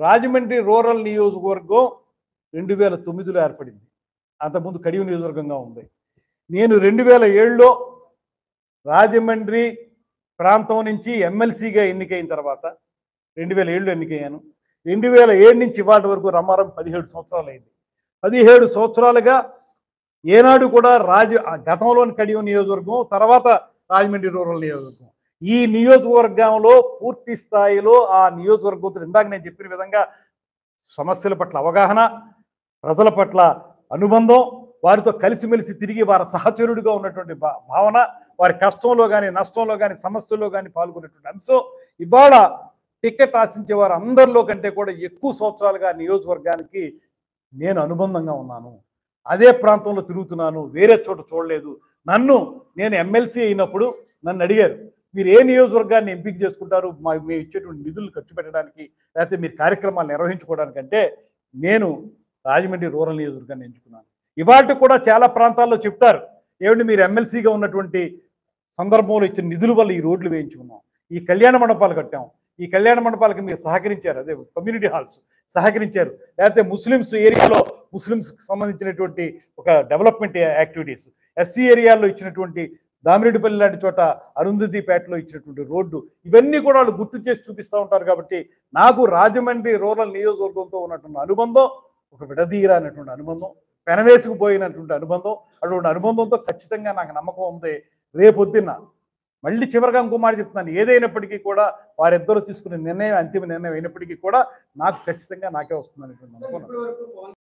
Rajahmundry rural నియోజకవర్గం 2009లో ఏర్పడింది. అంతకుముందు కడియం నియోజకవర్గంగా ఉంది. నేను 2007లో రాజమండ్రి ప్రాంతం నుంచి ఎమ్మెల్సీగా ఎన్నికైన తర్వాత 2007లో ఎన్నికయ్యాను. 2007 నుంచి ఇవాటి వరకు రమారం 17 సంవత్సరాలు అయింది. 17 సంవత్సరాలుగా ఏనాడు కూడా గతంలోని కడియం నియోజకవర్గం, తర్వాత రాజమండ్రి రూరల్ నియోజకవర్గం, ఈ నియోజకవర్గంలో పూర్తి స్థాయిలో ఆ నియోజకవర్గంతో ఇందాక నేను చెప్పిన విధంగా సమస్యల పట్ల అవగాహన, ప్రజల పట్ల అనుబంధం, వారితో కలిసిమెలిసి తిరిగి వారి సహచరుడిగా ఉన్నటువంటి భావన, వారి కష్టంలో కానీ నష్టంలో కానీ సమస్యల్లో కానీ పాల్గొనేటువంటి అంశం ఇవాళ టికెట్ ఆశించే వారు అందరిలో కంటే కూడా ఎక్కువ సంవత్సరాలుగా నియోజకవర్గానికి నేను అనుబంధంగా ఉన్నాను. అదే ప్రాంతంలో తిరుగుతున్నాను, వేరే చోట చూడలేదు. నేను ఎమ్మెల్సీ అయినప్పుడు నన్ను అడిగారు, మీరు ఏ నియోజకవర్గాన్ని ఎంపిక చేసుకుంటారు మేము ఇచ్చేటువంటి నిధులు ఖర్చు పెట్టడానికి, లేకపోతే మీరు కార్యక్రమాలు నిర్వహించుకోవడానికంటే నేను రాజమండ్రి రూరల్ నియోజకవర్గాన్ని ఎంచుకున్నాను. ఇవాళ కూడా చాలా ప్రాంతాల్లో చెప్తారు, ఏమిటి మీరు ఎమ్మెల్సీగా ఉన్నటువంటి సందర్భంలో ఇచ్చిన నిధుల వల్ల ఈ రోడ్లు వేయించుకున్నాం, ఈ కళ్యాణ మండపాలు కట్టాం, ఈ కళ్యాణ మండపాలకి మీరు సహకరించారు, అదే కమ్యూనిటీ హాల్స్ సహకరించారు, లేకపోతే ముస్లిమ్స్ ఏరియాలో ముస్లిమ్స్కి సంబంధించినటువంటి ఒక డెవలప్మెంట్ యాక్టివిటీస్, ఎస్సీ ఏరియాలో ఇచ్చినటువంటి దామిరెడ్డిపల్లి లాంటి చోట అరుంధతిపేటలో ఇచ్చినటువంటి రోడ్డు, ఇవన్నీ కూడా వాళ్ళు గుర్తు చేసి చూపిస్తూ ఉంటారు. కాబట్టి నాకు రాజమండ్రి రూరల్ నియోజకవర్గంతో ఉన్నటువంటి అనుబంధం ఒక విడదీయరానటువంటి అనుబంధం, పెనవేసుకుపోయినటువంటి అనుబంధం. అటువంటి అనుబంధంతో ఖచ్చితంగా నాకు నమ్మకం ఉంది, రేపొద్దున్న మళ్ళీ చివరిగా ఇంకో మాట చెప్తున్నాను, ఏదైనప్పటికీ కూడా వారిద్దరూ తీసుకునే నిర్ణయం అంతిమ నిర్ణయం అయినప్పటికీ కూడా నాకు ఖచ్చితంగా నాకే వస్తుందనేటువంటి నమ్మకం.